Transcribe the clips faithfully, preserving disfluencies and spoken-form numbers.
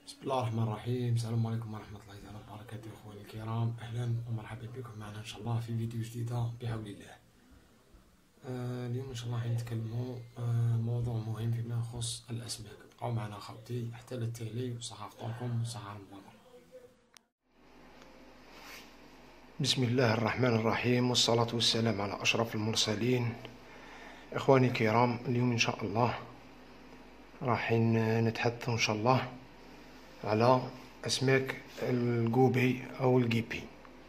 بسم الله الرحمن الرحيم. السلام عليكم ورحمة الله تعالى وبركاته. اخواني الكرام، اهلا ومرحبا بكم معنا ان شاء الله في فيديو جديدة بحول الله. آه اليوم ان شاء الله حنتكلموا آه موضوع مهم فيما يخص الاسماك. بقاو معنا خوتي حتى للتالي وصحة فطوركم وصحة رمضان. بسم الله الرحمن الرحيم، والصلاة والسلام على أشرف المرسلين. إخواني الكرام، اليوم إن شاء الله راح نتحدث إن شاء الله على أسماك الجوبي أو الجيبي.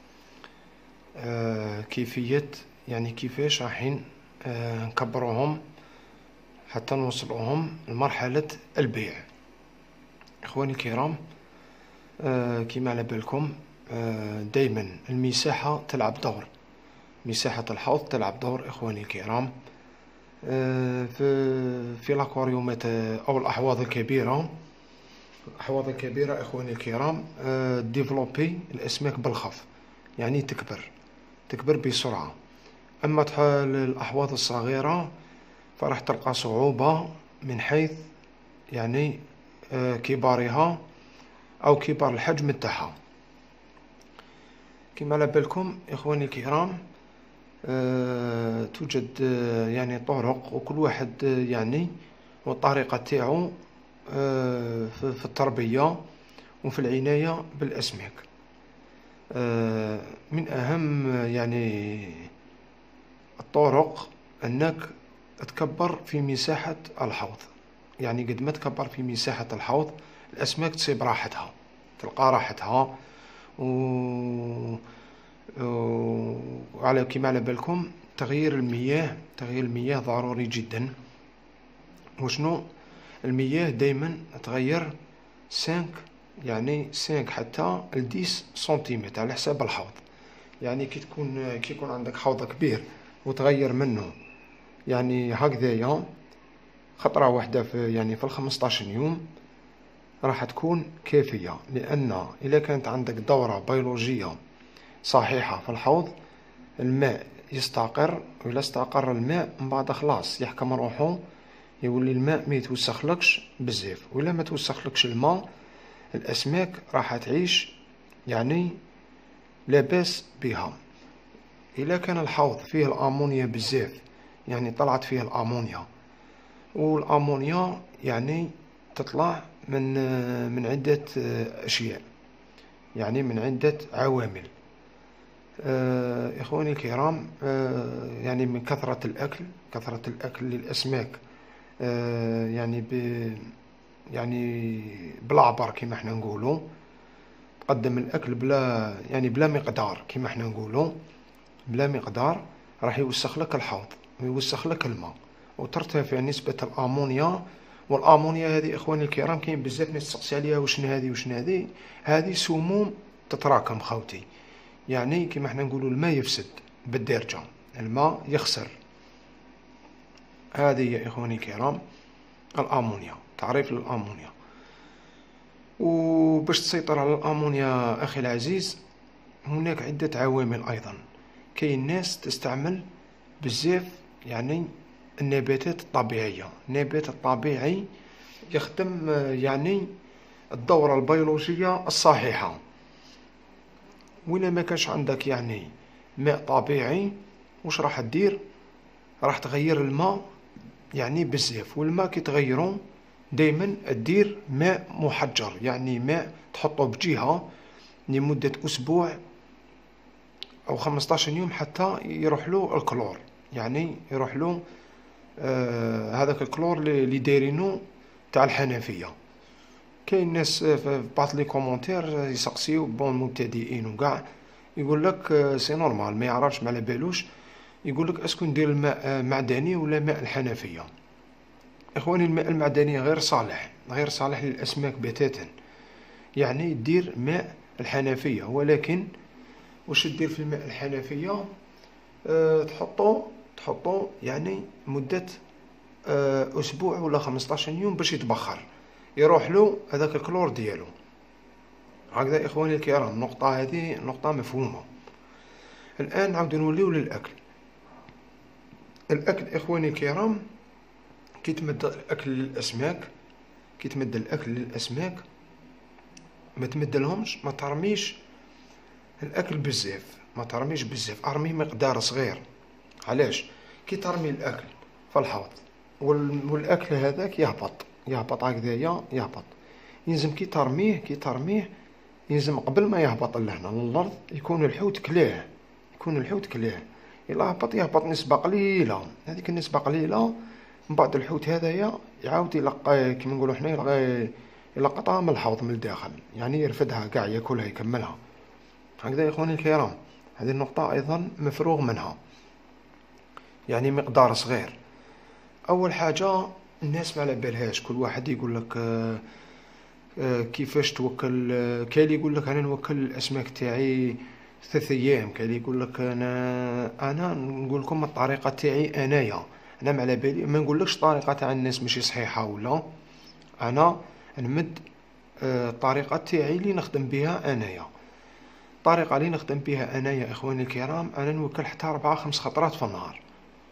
آه كيفية يعني كيفاش راح آه نكبروهم حتى نوصلوهم لمرحلة البيع. إخواني الكرام، آه كما على بالكم آه دايما المساحة تلعب دور، مساحة الحوض تلعب دور إخواني الكرام. آه في في الأكواريومات أو الأحواض الكبيرة، الأحواض الكبيرة إخواني الكرام آه ديفلوبي الأسماك بالخف، يعني تكبر تكبر بسرعة. أما الأحواض الصغيرة فراح تلقى صعوبة من حيث يعني آه كبارها أو كبار الحجم تاعها. كما على بالكم إخواني الكرام آه توجد آه يعني طرق، وكل واحد آه يعني والطريقة تاعو آه في التربية وفي العناية بالأسماك. آه من أهم يعني الطرق أنك تكبر في مساحة الحوض، يعني قد ما تكبر في مساحة الحوض الأسماك تصيب راحتها، تلقى راحتها. و وعلى كما على بالكم تغيير المياه تغيير المياه ضروري جدا. وشنو المياه دايما تغير سانك يعني سانك حتى لديس سنتيمتر على حساب الحوض. يعني كي تكون كي يكون عندك حوض كبير وتغير منه يعني هكذايا خطرة واحدة في يعني في الخمسطاش يوم راح تكون كافية، لأن إذا كانت عندك دورة بيولوجية صحيحة في الحوض الماء يستقر، وإلا استقر الماء من بعد خلاص يحكم روحو، يولي الماء ما يتوسخلكش بزاف. وإلا ما توسخلكش الماء الأسماك راح تعيش يعني لاباس بها. إلا كان الحوض فيه الأمونيا بزاف، يعني طلعت فيه الأمونيا، والأمونيا يعني تطلع من من عدة أشياء، يعني من عدة عوامل. آه إخواني الكرام، آه يعني من كثرة الأكل كثرة الأكل للأسماك، آه يعني ب يعني بالعبر كما احنا نقولوا، تقدم الأكل بلا يعني بلا مقدار كما احنا نقولوا، بلا مقدار راح يوسخ لك الحوض ويوسخ لك الماء وترتفع نسبة الأمونيا. والأمونيا هذه إخواني الكرام كاين بزاف ناس تسقسي عليها وشن هذه وشن هذه هذه سموم تتراكم خوتي. يعني كما احنا نقولوا الماء يفسد بالدارجة، الماء يخسر. هذه يا إخواني الكرام الأمونيا، تعريف للأمونيا. وباش تسيطر على الأمونيا أخي العزيز هناك عدة عوامل أيضا. كاين ناس تستعمل بزاف يعني النباتات الطبيعية. النبات الطبيعي يخدم يعني الدورة البيولوجية الصحيحة. وإلا ما كانش عندك يعني ماء طبيعي واش راح دير؟ راح تغير الماء يعني بزاف، والماء كي تغيرو دايما دير ماء محجر، يعني ماء تحطه بجهة لمدة أسبوع أو خمسطاش يوم حتى يروح له الكلور، يعني يروح له آه هذاك الكلور اللي دايرينو تاع الحنفية. كاين ناس في بعض لي كومونتير يسقسيو بون مبتدئين وكاع، يقول لك سي نورمال ما يعرفش ما على بالوش، يقول لك اسكو ندير الماء معدني ولا ماء الحنفية. اخواني الماء المعدني غير صالح غير صالح للاسماك بتاتا، يعني دير ماء الحنفية. ولكن واش دير في الماء الحنفية؟ أه تحطو تحطو يعني مدة أه اسبوع ولا خمسطاش يوم باش يتبخر، يروح له هذاك الكلور ديالو. هكذا اخواني الكرام، النقطة هذه نقطة مفهومة. الان نعاود نوليو للاكل. الاكل اخواني الكرام كي تمد الاكل للاسماك كي تمد الاكل للاسماك ما تمدلهمش، ما ترميش الاكل بزاف، ما ترميش بزاف، ارميه مقدار صغير. علاش؟ كي ترمي الاكل في الحوض والاكل هذاك يهبط يهبط هكذايا يهبط، يلزم كي ترميه كي ترميه يلزم قبل ما يهبط لهنا للارض يكون الحوت كلاه، يكون الحوت كلاه. الا هبط يهبط نسبه قليله، هذيك النسبه قليله، من بعد الحوت هذايا يعاود يلقى كيما نقولوا حنا يلقى يلقطها من الحوض من الداخل، يعني يرفدها كاع ياكلها يكملها. هكذا يا اخواني الكرام، هذه النقطه ايضا مفروغ منها، يعني مقدار صغير. اول حاجه الناس ما على بالهاش، كل واحد يقول لك آه آه كيفاش توكل. آه كاين اللي يقول لك انا نوكل الاسماك تاعي ثلاث ايام، كاين اللي يقول لك انا انا نقول لكم الطريقه تاعي انايا، انا ما على بالي، ما نقولكش الطريقه تاع الناس ماشي صحيحه ولا، انا نمد آه الطريقه تاعي اللي نخدم بها انايا. الطريقه اللي نخدم بها انايا اخواني الكرام، انا نوكل حتى أربعة خمس خطرات في النهار.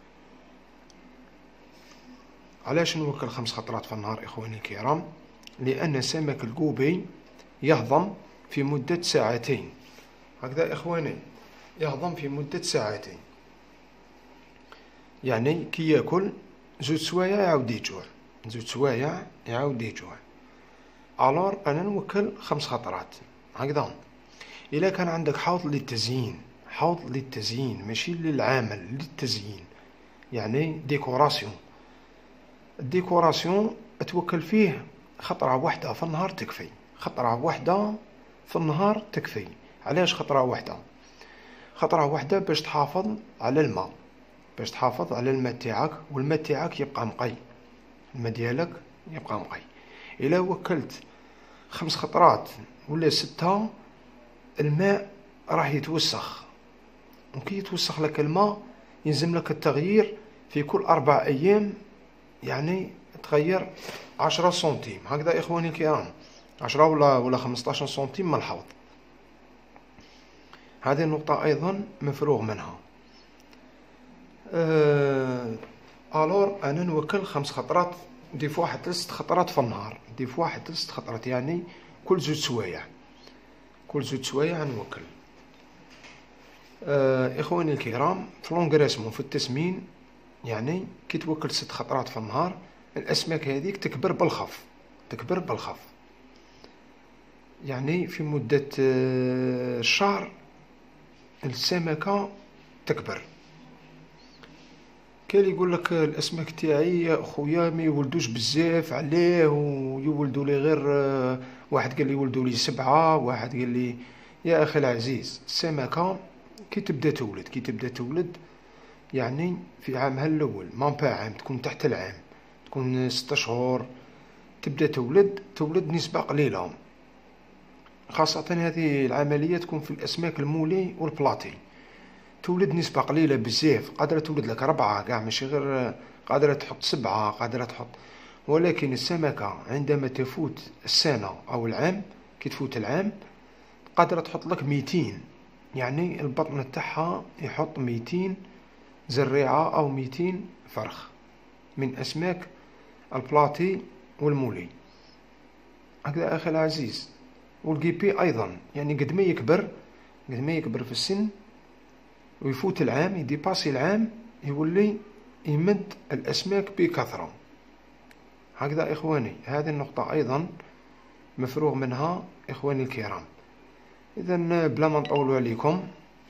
علاش نوكل خمس خطرات في النهار اخواني الكرام؟ لان سمك الكوبي يهضم في مدة ساعتين. هكذا اخواني، يهضم في مدة ساعتين، يعني كي ياكل زوج سوايع يعاود يجوع، زوج سوايع يعاود يجوع. الور انا نوكل خمس خطرات هكذا. الا كان عندك حوض للتزيين، حوض للتزيين ماشي للعمل، للتزيين، يعني ديكوراسيون، الديكوراسيون توكل فيه خطرة واحدة في النهار تكفي، خطرة واحدة في النهار تكفي. علاش خطرة واحدة؟ خطرة واحدة باش تحافظ على الماء، باش تحافظ على الماء تاعك، والماء تاعك يبقى نقي، الماء ديالك يبقى نقي. الا وكلت خمس خطرات ولا ستة، الماء راح يتوسخ، وكي يتوسخ لك الماء يلزم لك التغيير في كل أربع أيام، يعني تغير عشرة سنتيم هكذا إخواني الكرام، عشرة ولا ولا خمسطاش سنتيم من الحوض. هذه النقطة أيضا مفروغ منها. أه ألور أنا نوكل خمس خطرات، دي فوا حتى ست خطرات في النهار، دي فوا حتى ست خطرات، يعني كل زوج سوايع، كل زوج سوايع نوكل. أه إخواني الكرام، في لونغريسمون في التسمين، يعني كي توكل ست خطرات في النهار الأسماك هذيك تكبر بالخف، تكبر بالخف، يعني في مدة شهر السمكة تكبر. كاين اللي يقول لك الأسماك تاعي يا خويا ما يولدوش بزاف، علاه ويولدوا لي غير، واحد قال لي يولدوا لي سبعة، واحد قال لي. يا أخي العزيز، السمكة كي تبدا تولد كي تبدا تولد يعني في عامها الأول، ما با عام، تكون تحت العام، تكون ستة شهور، تبدا تولد تولد نسبة قليلة، خاصة هذه العملية تكون في الأسماك المولي والبلاطي، تولد نسبة قليلة بزاف، قادرة تولد لك ربعة كاع، ماشي غير قادرة تحط سبعة، قادرة تحط. ولكن السمكة عندما تفوت السنة أو العام، كي تفوت العام قادرة تحط لك ميتين، يعني البطن تاعها يحط ميتين زريعة أو ميتين فرخ من أسماك البلاطي والمولي. هكذا أخي العزيز. والجيبي أيضا، يعني قد ما يكبر قد ما يكبر في السن ويفوت العام، يديباسي العام، يولي يمد الأسماك بكثرة. هكذا إخواني، هذه النقطة أيضا مفروغ منها إخواني الكرام. إذن بلا ما نطولوا عليكم،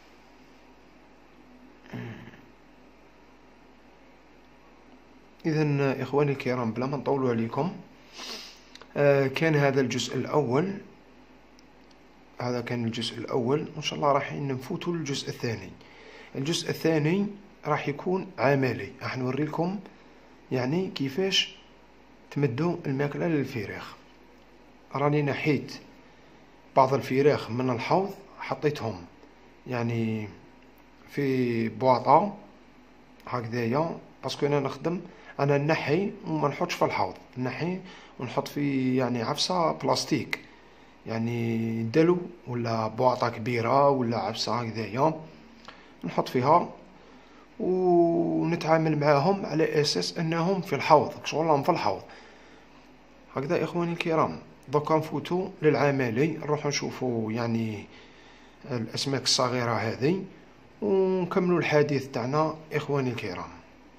إذن إخواني الكرام بلا ما نطولوا عليكم، آه كان هذا الجزء الأول، هذا كان الجزء الأول، وإن شاء الله راح نفوتوا للجزء الثاني. الجزء الثاني راح يكون عملي، راح نوري لكم يعني كيفاش تمدوا الماكلة للفراخ. راني نحيت بعض الفراخ من الحوض، حطيتهم يعني في بواطة هكذايا، باسكو انا نخدم، انا نحي وما نحطش في الحوض، نحي ونحط في يعني عفسة بلاستيك، يعني دلو ولا بواطة كبيرة ولا عفسة هكذايا، نحط فيها ونتعامل معاهم على اساس انهم في الحوض، شغلهم في الحوض. هكذا اخواني الكرام، دوكا نفوتو للعملي، نروحو نشوفو يعني الأسماك الصغيرة هذه ونكملو الحديث تاعنا إخواني الكرام.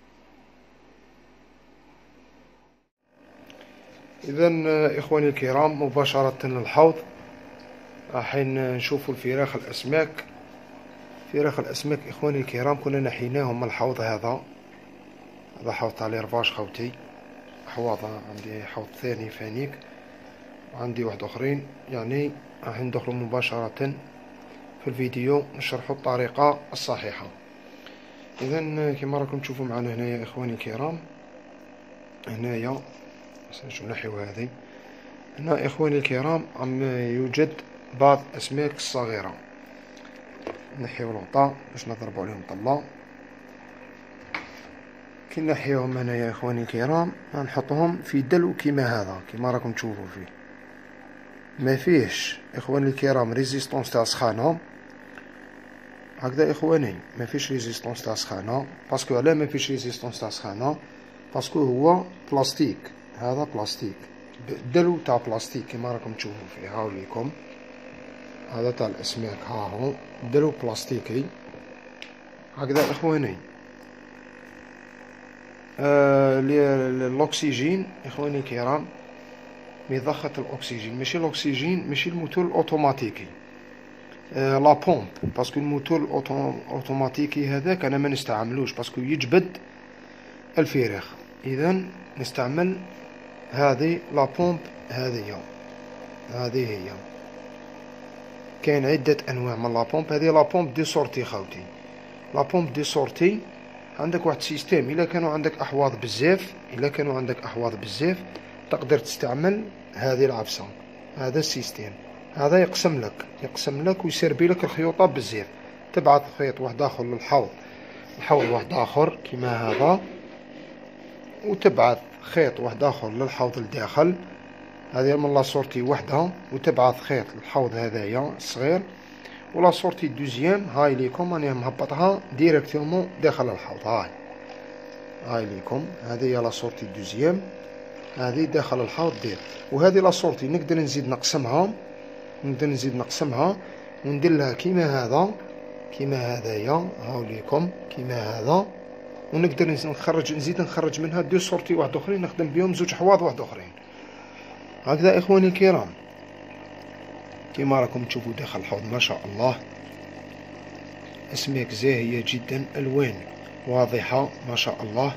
إذا إخواني الكرام مباشرة للحوض، راحين نشوفو الفراخ الأسماك. فراخ الأسماك إخواني الكرام كنا نحيناهم من الحوض هذا. هذا حوض تاع ليرفاج خوتي، حواض عندي حوض ثاني فانيك وعندي واحد اخرين، يعني راح ندخلوا مباشرة في الفيديو نشرحوا الطريقة الصحيحة. اذا كما راكم تشوفوا معنا هنايا اخواني الكرام، هنايا باش نحيو هذه هنا اخواني الكرام عم يوجد بعض الاسماك الصغيرة. نحيو الغطاء باش نضربوا عليهم طلة. كي نحيوهم هنايا يا اخواني الكرام نحطهم في دلو كيما هذا، كيما راكم تشوفوا فيه ما فيهش اخواني الكرام ريزيستونس تاع سخانه. هكذا اخواني ما فيش ريزيستونس تاع سخانه. باسكو علاه ما فيش ريزيستونس تاع سخانه؟ باسكو هو بلاستيك، هذا بلاستيك، دلو تاع بلاستيك كيما راكم تشوفوا فيه. هاوليكم هذا تاع الاسماك، ها هو دلو بلاستيكي هكذا اخواني. آه الاكسجين اخواني الكرام مضخة الاكسجين، ماشي الاكسجين ماشي الموتور الاوتوماتيكي، آه لا بومب. باسكو الموتور الاوتوماتيكي هذاك انا ما نستعملوش باسكو يجبد الفراخ. اذا نستعمل هذه لا بومب، هذه هذه هي. كاين عدة انواع من لا بومب. هذه لا بومب دي سورتي خوتي. لا بومب دي سورتي عندك واحد سيستيم، الا كانوا عندك احواض بزاف، الا كانوا عندك احواض بزاف تقدر تستعمل هذه العفسه. هذا السيستيم هذا يقسم لك يقسم لك ويسربي لك الخيوطه بزاف. تبعث خيط واحد اخر للحوض، الحوض واحد اخر كيما هذا، وتبعث خيط واحد اخر للحوض الداخل، هذه من لا سورتي وحده، وتبعث خيط للحوض هذايا الصغير. ولا سورتي دوزيام هاي ليكم راني مهبطها ديريكتومون داخل الحوض. هاي هاي ليكم، هذه هي لا سورتي دوزيام، هذه داخل الحوض دير. وهذه لا سورتي نقدر نزيد نقسمها، نقدر نزيد نقسمها وندير لها كيما هذا، كيما هذايا هاو ليكم كيما هذا. ونقدر نخرج نزيد نخرج منها دو سورتي واحد اخرين نخدم بهم زوج حواض واحد اخرين. هكذا اخواني الكرام كما راكم تشوفوا داخل الحوض ما شاء الله اسماك زاهية جدا، الوان واضحة ما شاء الله.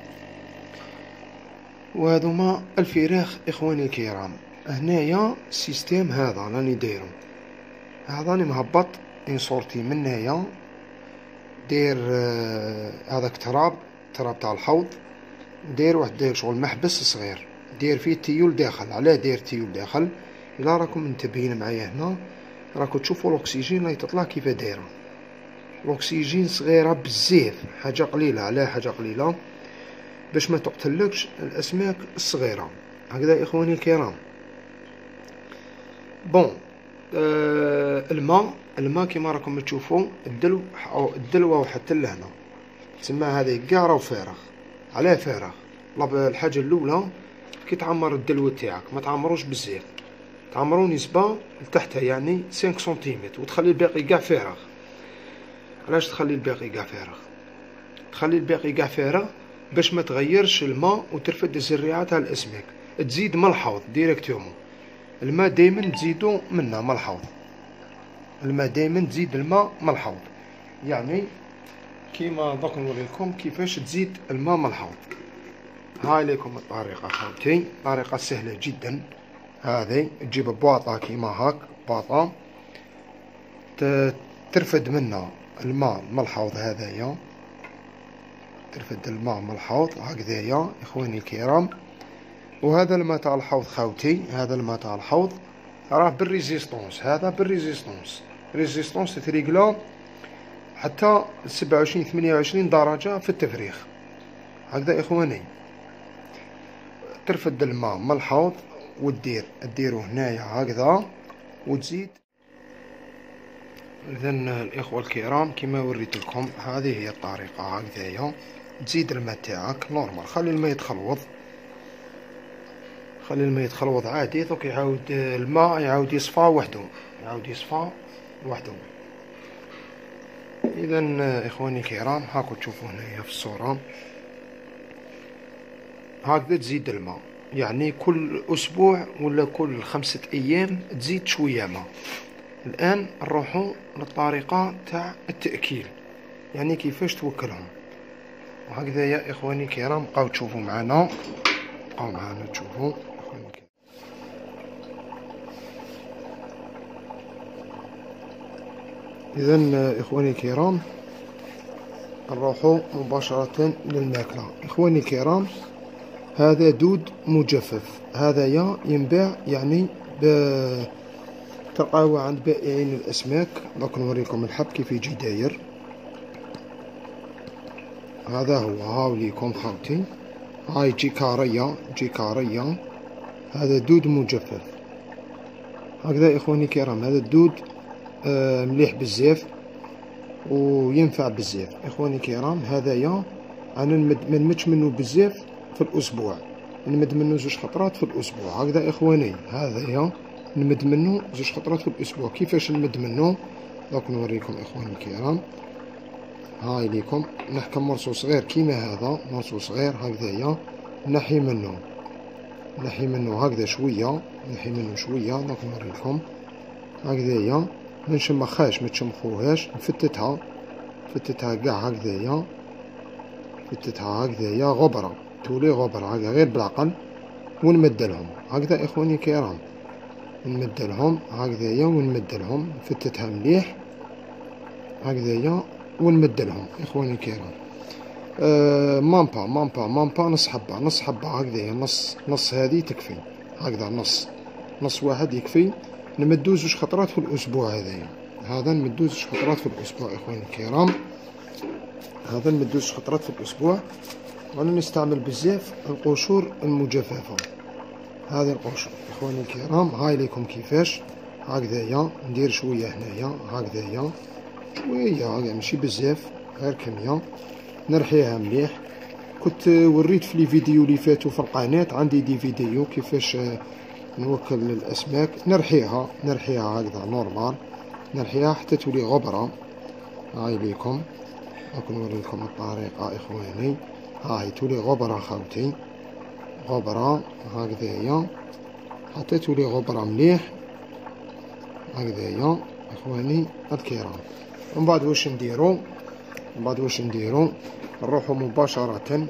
وهذوما الفراخ اخواني الكرام. هنايا السيستيم هذا راني دايرو، هذا راني مهبط ان صورتي من هنايا، داير هذاك تراب تراب تاع الحوض، داير واحد داير شغل محبس صغير، داير فيه تيول داخل. علاه داير تيول داخل؟ الا راكم منتبهين معايا هنا راكم تشوفوا الاكسجين راهي تطلع كيف دايره. الاكسجين صغيره بزاف، حاجه قليله. علاه حاجه قليله؟ باش ما تقتلكش الاسماك الصغيره. هكذا اخواني الكرام. بون آه الماء الماء كيما راكم تشوفوا الدلو الدلوه وحتى لهنا تسمى هذه كاع راهو فارغ. علاه فارغ؟ الحاجه الاولى كي تعمر الدلو تاعك ما تعمروش بزاف، تعمرو نسبة لتحتها يعني خمسة سنتيمتر وتخلي الباقي كاع فارغ. علاش تخلي الباقي كاع فارغ؟ تخلي الباقي كاع فارغ باش ما تغيرش الماء وترفد الزريعة تاع الاسماك. تزيد من الحوض ديريكتومون، الماء دايما تزيدو منه من الحوض، الماء دايما تزيد الماء من الحوض. يعني كيما دوك نوريلكم كيفاش تزيد الماء من الحوض. هاي ليكم الطريقة خوتي، طريقة سهلة جدا. هذه تجيب بواطة كيما هاك، بواطة ترفد منها الماء من الحوض هذايا، ترفد الماء من الحوض هكذايا اخواني الكرام. وهذا الماء تاع الحوض خوتي، هذا الماء تاع الحوض راه بالريزيستونس، هذا بالريزيستونس، ريزيستونس تريقلا حتى سبعة وعشرين ثمانية وعشرين درجة في التفريغ. هكذا اخواني ترفد الماء من الحوض ودير ديرو هنايا هكذا وتزيد. اذا الاخوه الكرام كما وريت لكم هذه هي الطريقه هكذايا. تزيد الماء تاعك نورمال، خلي الماء يتخلوط، خلي الماء يتخلوط عادي. دوك يعاود الماء يعاود يصفى وحده، يعاود يصفى وحده. اذا اخواني الكرام هاكو تشوفوا هنايا في الصورة هكذا تزيد الماء، يعني كل اسبوع ولا كل خمسة ايام تزيد شوية ماء. الان نروحوا للطريقة تاع التأكيل، يعني كيفاش توكلهم. وهكذا يا اخواني الكرام بقاو تشوفوا معنا، بقاو معنا تشوفوا اخواني الكرام. اذا اخواني الكرام نروحوا مباشرة للماكلة. اخواني الكرام هذا دود مجفف، هذا يا ينباع يعني ب تلقاوه عند بائعين الاسماك. دوك نوريكم الحب كيف يجي داير. هذا هو، هاوليكم خاوتي، هاي جيكارية جيكارية. هذا دود مجفف هكذا اخواني الكرام. هذا الدود آه مليح بزاف وينفع بزاف اخواني الكرام. هذايا انا ما نمدش منه بزاف في الاسبوع، نمد منه زوج خطرات في الاسبوع هكذا اخواني. هذايا نمد منه زوج خطرات في الاسبوع. كيفاش نمد منه؟ دوك نوريكم اخواني الكرام. هاي ليكم نحكم مرسو صغير كيما هذا، مرسو صغير هكذايا نحي منه، نحي منه هكذا شويه، نحي منه شويه. دوك نوريكم هكذايا، ما نشمخهاش ما تشمخوهاش، نفتتها نفتتها كاع هكذايا، نفتتها هكذايا غبره، تولي غبره هكذا غير بالعقل. ونمدلهم هكذا اخواني الكرام، نمدلهم هكذايا ونمدلهم، نفتتها مليح هكذايا ونمدلهم اخواني الكرام. أه مامبا مامبا مامبا نص حبه نص حبه هكذايا، نص نص هذه تكفي هكذا، نص نص واحد يكفي. نمدو زوج خطرات في الاسبوع هذايا، هذا نمدو زوج خطرات في الاسبوع اخواني الكرام، هذا نمدو زوج خطرات في الاسبوع. وانا نستعمل بزاف القشور المجففه، هذه القشور اخواني الكرام. هاي ليكم كيفاش هكذايا ندير شويه هنايا هكذايا شويه هكذا ماشي بزاف غير كميه، نرحيها مليح. كنت وريت في لي فيديو اللي فاتوا في القناه، عندي دي فيديو كيفاش نوكل الاسماك. نرحيها نرحيها هكذا نورمال، نرحيها حتى تولي غبره. هاي ليكم راك نوريكم الطريقه اخواني. هاي تولي غبره خاوتي، غبره هكذايا حتى تولي غبره مليح هكذايا اخواني الكرام. ومن بعد واش نديرو؟ من بعد واش نديرو؟ نروحو مباشره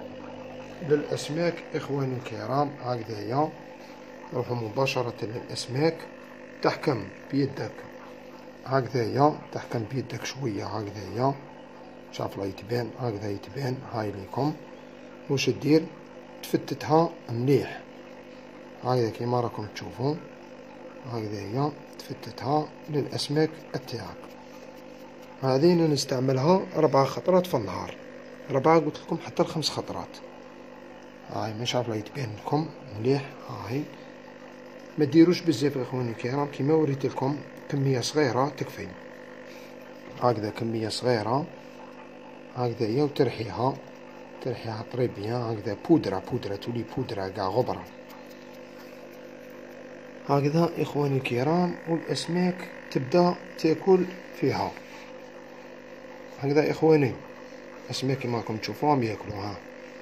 للاسماك اخواني الكرام هكذايا. نروحو مباشره للاسماك، تحكم بيدك هكذايا، تحكم بيدك شويه هكذايا، شاف لا يتبان هكذا يتبان. هاي ليكم واش دير؟ تفتتها مليح هكذا كيما راكم تشوفوا هكذايا، تفتتها للاسماك تاعك. هذه نستعملها ربع خطرات في النهار، ربعة قلت لكم حتى لخمس خطرات. هاي ما شاف لا يتبان لكم مليح. هاي ما ديروش بزاف اخواني الكرام، كيما وريت لكم كميه صغيره تكفي هكذا، كميه صغيره هكذايا. وترحيها ترحيها طريبيا هكذا، بودره بودره تولي بودره كاع غبره هكذا اخواني الكرام. والاسماك تبدا تاكل فيها هكذا اخواني. اسماك كيما راكم تشوفوهم ياكلوها،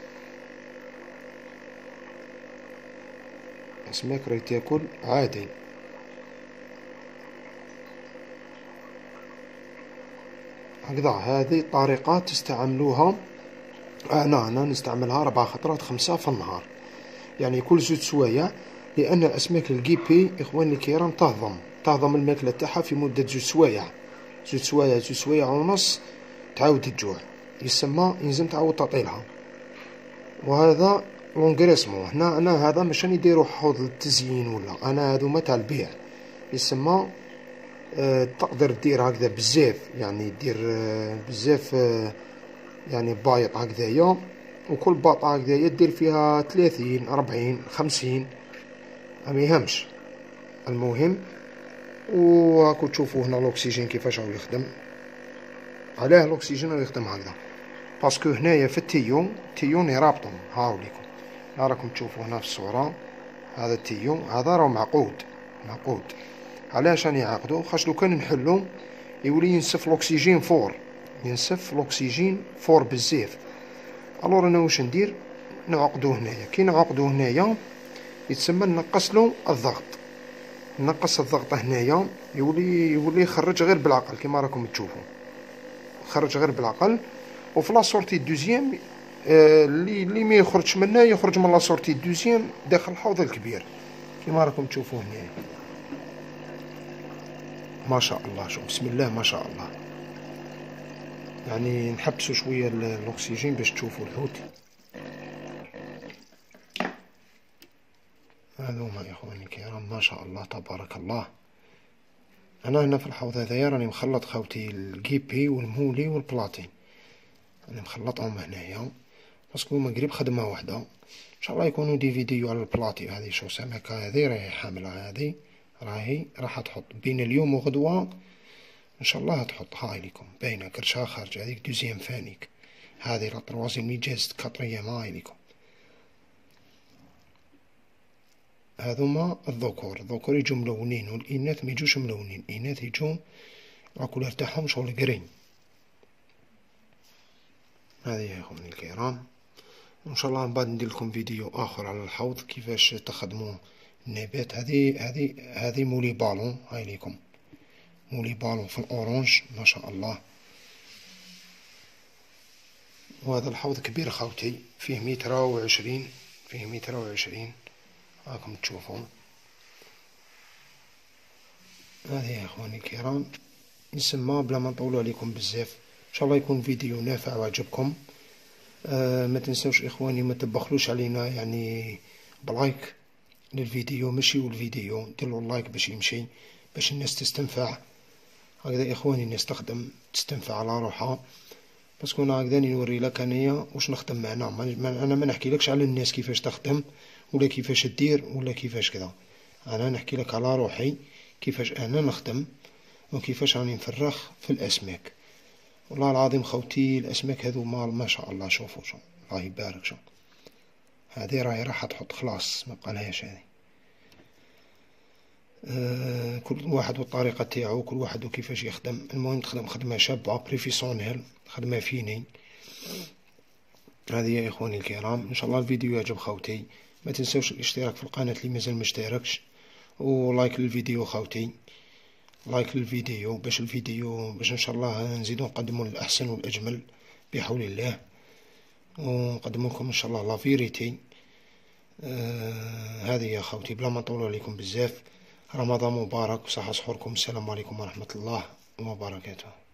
اسماك راهي تاكل عادي. هكذا هذه طريقة تستعملوها. انا انا نستعملها ربع خطرات خمسة في النهار، يعني كل زوج سوايع. لان الاسماك الكيبي اخواني الكرام تهضم تهضم الماكله تاعها في مده زوج سوايع، زوج سوايع زوج سوايع ونص تعاود تجوع، يسمى يلزم تعاود تعطيلها. وهذا لونغريسمون. هنا انا هذا مش نديرو حوض للتزيين ولا، انا هذوما تاع البيع، يسمى أه تقدر دير هكذا بزاف، يعني دير أه بزاف أه يعني بايط هكذايا، وكل باطة هكذايا دير فيها ثلاثين أربعين خمسين ما يهمش. المهم وراكو تشوفوا هنا الاكسجين كيفاش راهو يخدم. علاه الاكسجين راهو يخدم هكذا؟ باسكو هنايا في التيو تيون يرابطهم. هاو ليكم راكم تشوفوا هنا في الصورة هذا التيو هذا راه معقود معقود. علاش راني عاقدو؟ خاطش لو كان نحلو يولي ينسف الاكسجين فور، ينسف الاكسجين فور بزاف. الور انا واش ندير؟ نعقدو هنايا. كي نعقدو هنايا يتسمى نقصلو الضغط، نقص الضغط هنايا يولي يولي يخرج غير بالعقل كيما راكم تشوفوا، خرج غير بالعقل. وفي لا سورتي دوزيام اللي اللي ما يخرجش منها يخرج من لا سورتي دوزيام داخل الحوض الكبير كيما راكم تشوفوا هنايا. ما شاء الله، شوف بسم الله ما شاء الله. يعني نحبسوا شويه الاكسجين باش تشوفوا الحوت. هذوما يا اخواني الكرام ما شاء الله تبارك الله. انا هنا في الحوض هذايا راني مخلط خوتي الكيبي والمولي والبلاطين، راني مخلطهم هنايا باسكو هما قريب خدمه وحده. ان شاء الله يكونوا دي فيديو على البلاطي. هذه شو سمكه هذه راهي حامله، هذه راهي راح تحط بين اليوم وغدوه ان شاء الله تحط. هاي لكم باينه كرشها خارجه، هذيك دوزيام فانيك، هذه لا تروازيام لي جازت كاتريام. هاي لكم هذوما الذكور، الذكور يجوا ملونين والاناث ما يجوش ملونين، الاناث يجوا الكولور تاعهم شغل جرين. هذه يا اخواني الكرام ان شاء الله من بعد ندير لكم فيديو اخر على الحوض كيفاش تخدموا النبات. هذه هذه هذه مولي بالون، هاي ليكم مولي بالون في الاورانج ما شاء الله. وهذا الحوض كبير خوتي، فيه متر وعشرين، فيه متر وعشرين راكم تشوفون. هذه يا اخواني الكرام يسمى بلا ما نطولوا عليكم بزاف. ان شاء الله يكون فيديو نافع وعجبكم. آه ما تنسوش اخواني ما تبخلوش علينا يعني بلايك للفيديو، مشي والفيديو ديروا اللايك باش يمشي باش الناس تستنفع. هكذا اخواني الناس تخدم تستنفع على روحها، باسكو انا هكذا نوري لك انايا واش نخدم معنا. انا ما نحكي لكش على الناس كيفاش تخدم ولا كيفاش دير ولا كيفاش كذا، انا نحكي لك على روحي كيفاش انا نخدم وكيفاش راني نفرخ في الاسماك. والله العظيم خوتي الاسماك هذو ما ما شاء الله. شوفوا شو الله يبارك، شو هذه راهي راح تحط خلاص ما بقالهاش هذه. آه كل واحد والطريقه تاعو، كل واحد وكيفاش يخدم. المهم تخدم خدمه شابه بريفيسيونيل، خدمه فيني. هذه يا اخواني الكرام ان شاء الله الفيديو يعجب خوتي. ما تنسوش الاشتراك في القناه اللي مازال مشتركش، ولايك للفيديو خوتي، لايك للفيديو باش الفيديو باش ان شاء الله نزيدو نقدمو الاحسن والاجمل بحول الله، ونقدمو لكم ان شاء الله لا فيريتي. آه هذه يا خوتي بلا ما نطولوا عليكم بزاف. رمضان مبارك وصحة سحوركم. السلام عليكم ورحمة الله وبركاته.